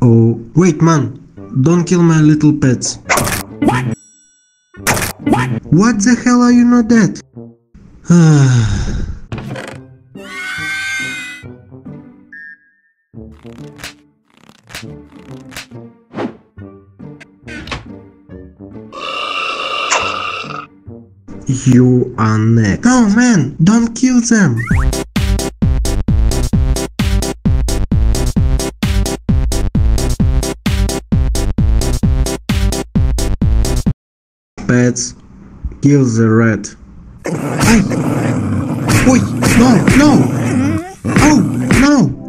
Oh, wait man, don't kill my little pets. What the hell are you not dead? You are next. No man, don't kill them. Pets, kill the rat. Oi, no, no! Oh, no!